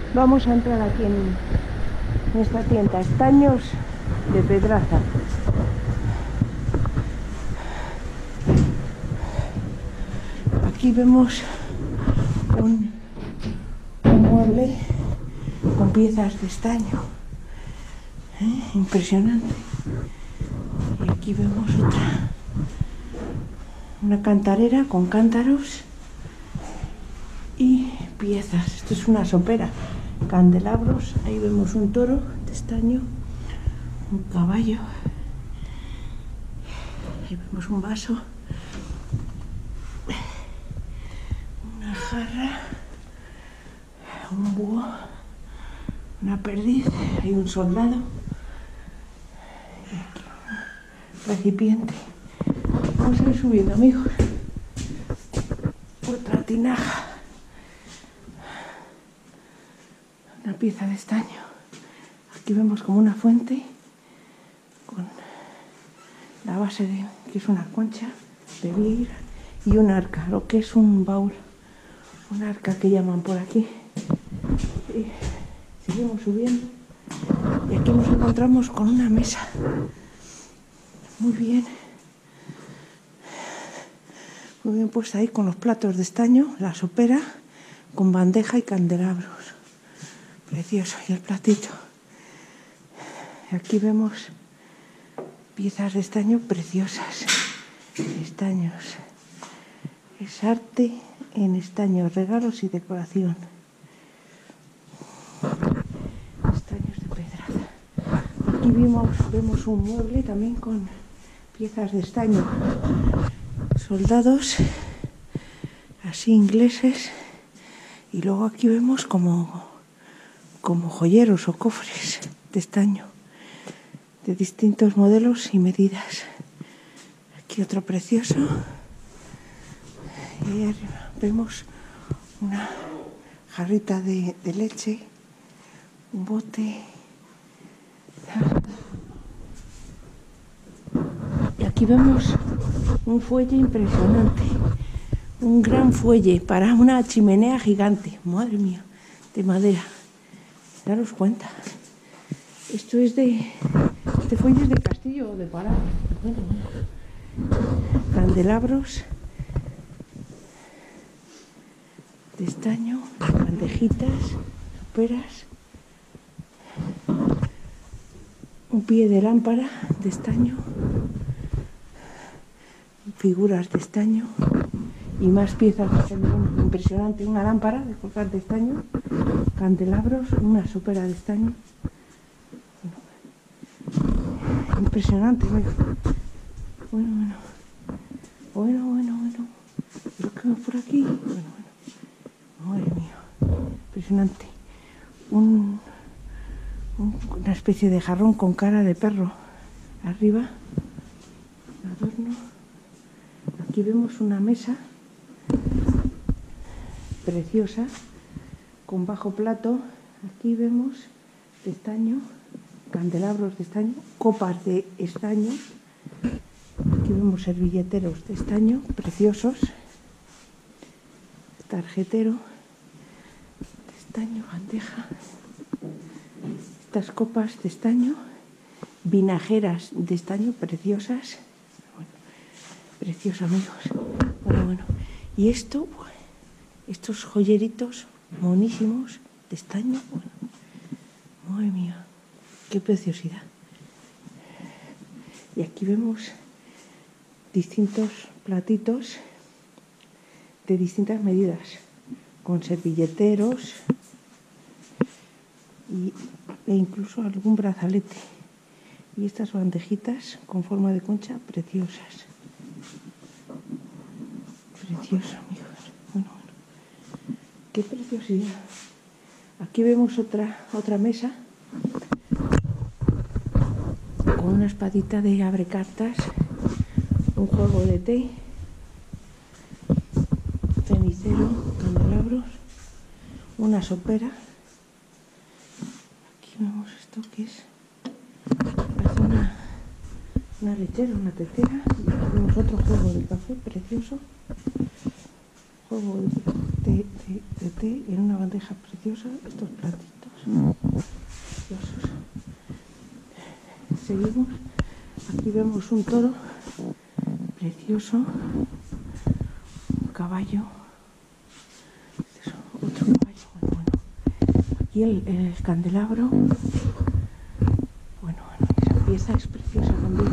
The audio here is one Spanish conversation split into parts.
Vamos a entrar aquí en esta tienda, Estaños de Pedraza. Aquí vemos un mueble con piezas de estaño, impresionante. Y aquí vemos una cantarera con cántaros y piezas. Esto es una sopera, candelabros. Ahí vemos un toro de estaño, un caballo. Ahí vemos un vaso, una jarra, un búho, una perdiz. Hay un soldado y aquí un recipiente. Vamos a ir subiendo, amigos. Otra tinaja, una pieza de estaño. Aquí vemos como una fuente con la base de que es una concha de vieira y un arca, lo que es un baúl, un arca que llaman por aquí. Y seguimos subiendo y aquí nos encontramos con una mesa muy bien puesta ahí, con los platos de estaño, la sopera con bandeja y candelabros, precioso. Y el platito, y aquí vemos piezas de estaño preciosas, estaños. Es arte en estaño, regalos y decoración. Estaños de Pedraza. Aquí vemos un mueble también con piezas de estaño, soldados así ingleses. Y luego aquí vemos como joyeros o cofres de estaño de distintos modelos y medidas. Aquí otro precioso. Y ahí arriba vemos una jarrita de leche, un bote. Y aquí vemos un fuelle impresionante, un gran fuelle para una chimenea gigante, madre mía, de madera. Daros cuenta, esto es este fuelle es de Castillo o de Pará. Bueno. Candelabros de estaño, bandejitas, soperas, un pie de lámpara de estaño, figuras de estaño y más piezas de estaño. Impresionante, una lámpara de colgar de estaño, candelabros, una sopera de estaño. Impresionante, amigo. Bueno. Lo que vemos por aquí. Bueno. Madre mía. Impresionante. Una especie de jarrón con cara de perro. Arriba, un adorno. Aquí vemos una mesa preciosa con bajo plato. Aquí vemos de estaño, candelabros de estaño, copas de estaño. Aquí vemos servilleteros de estaño preciosos, tarjetero de estaño, bandeja, estas copas de estaño, vinajeras de estaño preciosas. Bueno, precioso, amigos. Bueno. Y estos joyeritos monísimos de estaño. Bueno, madre mía, qué preciosidad. Y aquí vemos distintos platitos de distintas medidas, con servilleteros e incluso algún brazalete. Y estas bandejitas con forma de concha preciosas. Precioso, amigos. Bueno. Qué preciosidad. Aquí vemos otra mesa con una espadita de abre cartas, un juego de té, cenicero, candelabros, una sopera. Aquí vemos esto que es, parece una lechera, una tetera. Y aquí vemos otro juego de café precioso, juego de de té en una bandeja preciosa, estos platitos preciosos. Seguimos, aquí vemos un toro precioso, un caballo, otro caballo, bueno. Aquí el candelabro, bueno, esa pieza es preciosa también.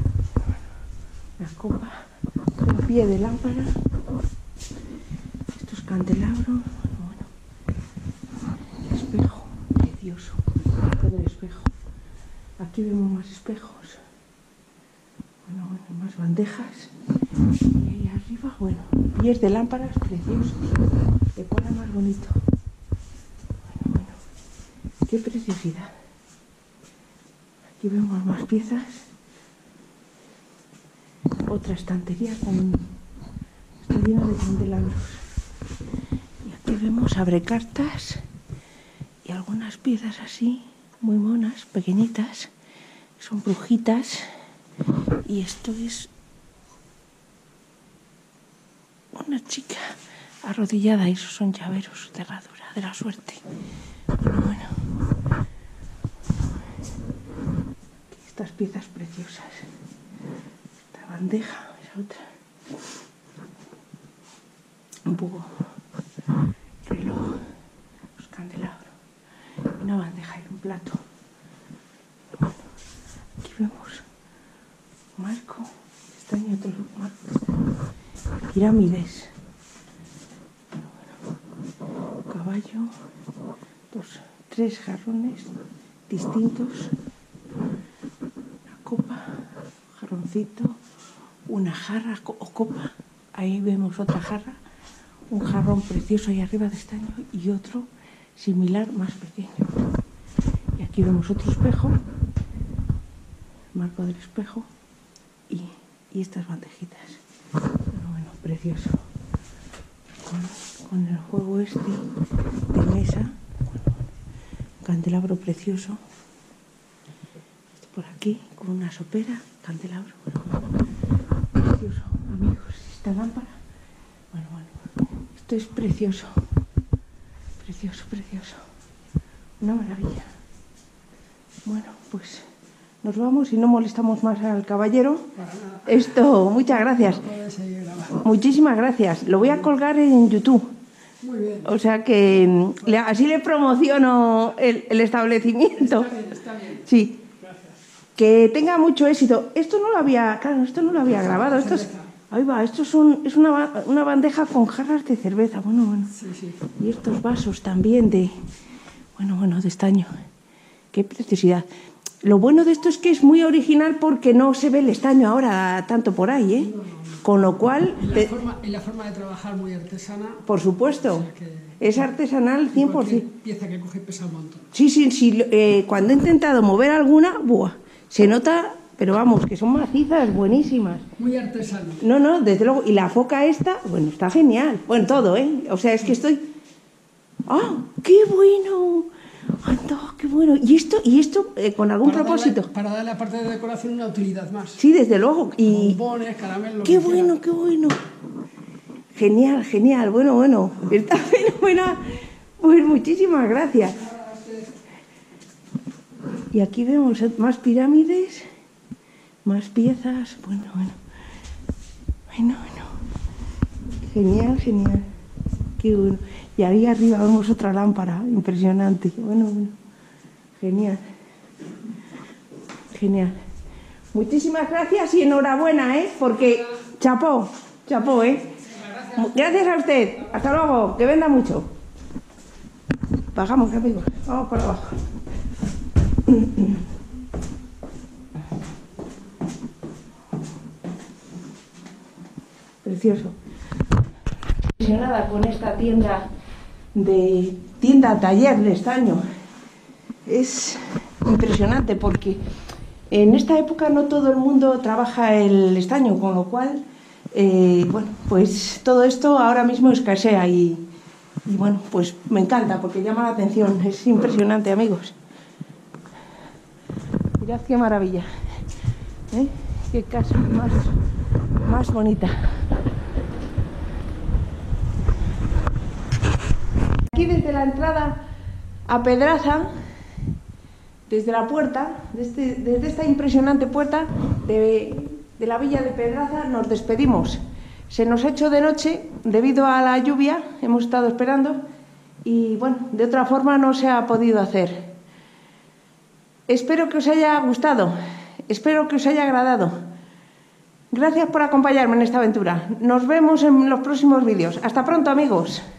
La copa, un pie de lámpara, estos candelabros, bueno, el espejo, precioso, todo el espejo. Aquí vemos más espejos, bueno, más bandejas, y ahí arriba, bueno, pies de lámparas preciosos, de cola más bonito. Bueno, qué preciosidad. Aquí vemos más piezas, otra estantería también está llena de candelabros. Y aquí vemos abrecartas y algunas piezas así, muy monas, pequeñitas, son brujitas. Y esto es una chica arrodillada y esos son llaveros de herradura de la suerte. Bueno. Aquí estas piezas preciosas. Esta bandeja, esa otra. Un poco reloj, los candelabros, una bandeja y un plato. Bueno, aquí vemos marco, estaño, otro marco, pirámides, bueno, caballo, tres jarrones distintos, una copa, un jarroncito, una jarra o copa, ahí vemos otra jarra, un jarrón precioso ahí arriba de estaño y otro similar más pequeño. Y aquí vemos otro espejo, marco del espejo y estas bandejitas. Bueno, precioso. Con el juego este de mesa, bueno, un candelabro precioso. Esto por aquí, con una sopera, candelabro. Bueno, precioso, amigos. Esta lámpara, bueno, esto es precioso. Precioso, precioso. Una maravilla. Bueno, pues nos vamos y no molestamos más al caballero. Esto, muchas gracias. Muchísimas gracias. Lo voy a colgar en YouTube. Muy bien. O sea que así le promociono el establecimiento. Está bien. Sí. Gracias. Que tenga mucho éxito. Esto no lo había, claro, esto no lo había grabado. Esto es, ahí va, esto es una bandeja con jarras de cerveza. Bueno. Sí, sí. Y estos vasos también de, de estaño. Qué preciosidad. Lo bueno de esto es que es muy original porque no se ve el estaño ahora tanto por ahí, ¿eh? No. Con lo cual... Y la forma de trabajar muy artesana. Por supuesto. O sea que es artesanal 100%. Cualquier pieza que coge pesa un montón. Sí. Cuando he intentado mover alguna, se nota, pero vamos, que son macizas, buenísimas. Muy artesano. No, desde luego. Y la foca esta, bueno, está genial. Bueno, todo, ¿eh? O sea, es que estoy... ¡Ah! ¡Qué bueno! ¡Anda, qué bueno! ¿Y esto con algún propósito? Para darle, aparte de decoración, una utilidad más. Sí, desde luego. Y bombones, caramelos... ¡Qué bueno, qué bueno! Genial. Bueno. Está fenomenal. Pues muchísimas gracias. Y aquí vemos más pirámides, más piezas. Bueno. Genial. Qué bueno. Y ahí arriba vemos otra lámpara, impresionante. Bueno. Genial. Muchísimas gracias y enhorabuena, porque chapó, Gracias a usted. Hasta luego, que venda mucho. Bajamos, amigos. Vamos para abajo. Precioso. Impresionada con esta taller de estaño. Es impresionante porque en esta época no todo el mundo trabaja el estaño, con lo cual, pues todo esto ahora mismo escasea y bueno, pues me encanta porque llama la atención. Es impresionante, amigos. Mirad qué maravilla. Qué casa más bonita. Aquí desde la entrada a Pedraza, desde la puerta, desde esta impresionante puerta de la villa de Pedraza, nos despedimos. Se nos ha hecho de noche debido a la lluvia, hemos estado esperando y bueno, de otra forma no se ha podido hacer. Espero que os haya gustado, espero que os haya agradado. Gracias por acompañarme en esta aventura. Nos vemos en los próximos vídeos. Hasta pronto, amigos.